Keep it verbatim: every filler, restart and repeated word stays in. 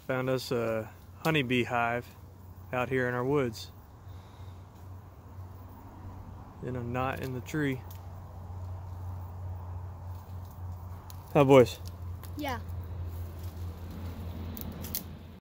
Found us a honeybee hive out here in our woods. In a knot in the tree. Huh, boys? Yeah.